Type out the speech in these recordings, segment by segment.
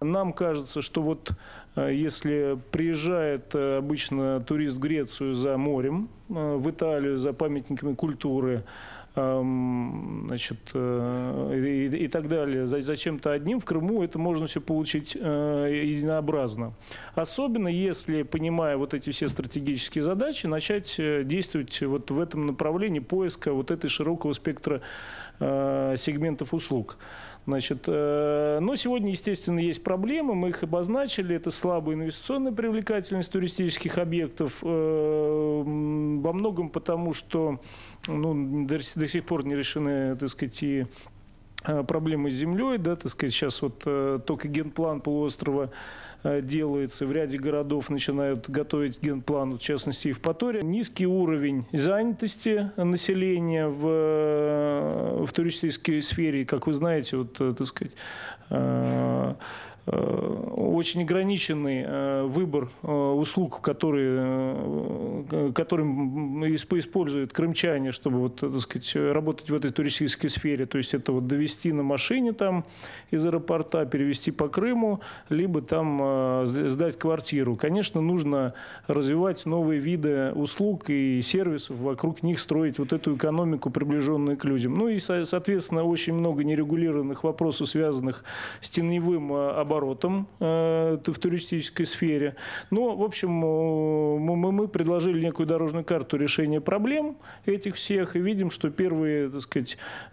Нам кажется, что вот если приезжает обычно турист в Грецию за морем, в Италию за памятниками культуры, значит, и так далее, за чем-то одним, в Крыму это можно все получить единообразно. Особенно если, понимая вот эти все стратегические задачи, начать действовать вот в этом направлении поиска вот этой широкого спектра сегментов услуг. Значит, но сегодня, естественно, есть проблемы, мы их обозначили. Это слабая инвестиционная привлекательность туристических объектов. Во многом потому, что до сих пор не решены, так сказать, и проблемы с землей. Да, так сказать, сейчас вот только генплан полуострова делается, в ряде городов начинают готовить генплан, в частности, Евпатория. Низкий уровень занятости населения в туристической сфере, как вы знаете, вот, так сказать, очень ограниченный выбор услуг, которым используют крымчане, чтобы вот, так сказать, работать в этой туристической сфере. То есть это вот довести на машине там из аэропорта, перевести по Крыму, либо там сдать квартиру. Конечно, нужно развивать новые виды услуг и сервисов, вокруг них строить вот эту экономику, приближенную к людям. Ну и, соответственно, очень много нерегулированных вопросов, связанных с теневым оборотом в туристической сфере. Но, в общем, мы предложили некую дорожную карту решения проблем этих всех и видим, что первые, так сказать,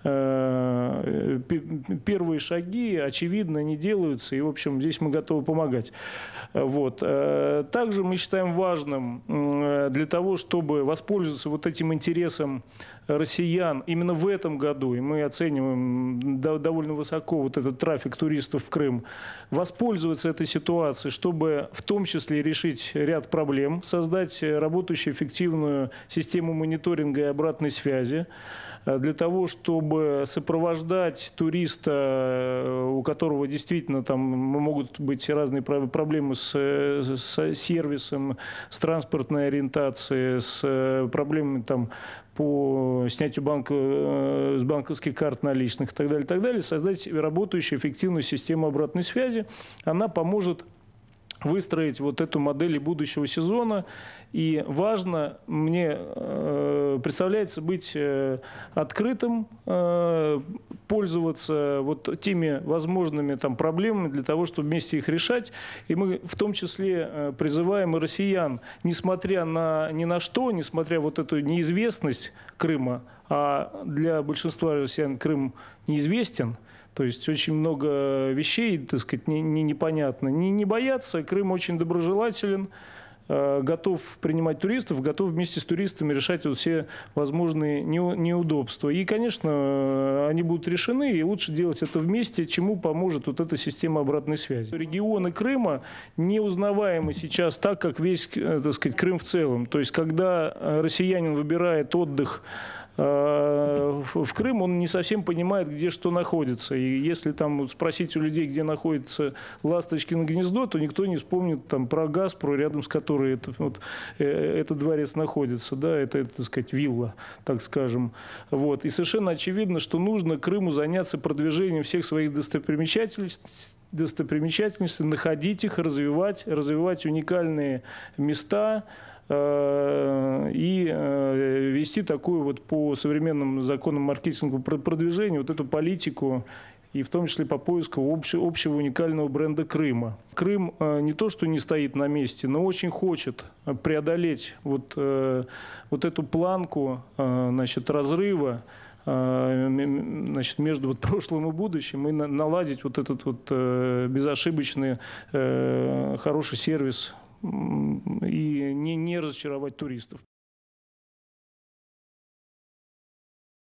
первые шаги, очевидно, не делаются. И, в общем, здесь мы готовы помогать. Вот. Также мы считаем важным для того, чтобы воспользоваться вот этим интересом россиян именно в этом году, и мы оцениваем довольно высоко вот этот трафик туристов в Крым, воспользоваться этой ситуацией, чтобы в том числе решить ряд проблем, создать работающую эффективную систему мониторинга и обратной связи, для того, чтобы сопровождать туриста, у которого действительно там могут быть разные проблемы с сервисом, с транспортной ориентацией, с проблемами там по снятию с банковских карт наличных и так далее, создать работающую эффективную систему обратной связи. Она поможет выстроить вот эту модель будущего сезона. И важно, мне представляется, быть открытым, пользоваться вот теми возможными там проблемами для того, чтобы вместе их решать. И мы в том числе призываем и россиян, несмотря ни на что, несмотря вот эту неизвестность Крыма, а для большинства россиян Крым неизвестен, то есть очень много вещей, так сказать, непонятно. Не бояться, Крым очень доброжелателен, готов принимать туристов, готов вместе с туристами решать вот все возможные неудобства. И, конечно, они будут решены, и лучше делать это вместе, чему поможет вот эта система обратной связи. Регионы Крыма не узнаваемы сейчас так, как весь, так сказать, Крым в целом. То есть, когда россиянин выбирает отдых в Крым, он не совсем понимает, где что находится. И если там спросить у людей, где находится Ласточкино гнездо, то никто не вспомнит там про Гаспру, рядом с которой этот дворец находится. Да, это, так сказать, вилла, так скажем. Вот. И совершенно очевидно, что нужно Крыму заняться продвижением всех своих достопримечательностей, находить их, развивать уникальные места, и вести такую вот по современным законам маркетингового продвижения вот эту политику, и в том числе по поиску общего уникального бренда Крыма. Крым не то, что не стоит на месте, но очень хочет преодолеть вот эту планку, значит, разрыва, значит, между вот прошлым и будущим, и наладить вот этот вот безошибочный хороший сервис и не разочаровать туристов.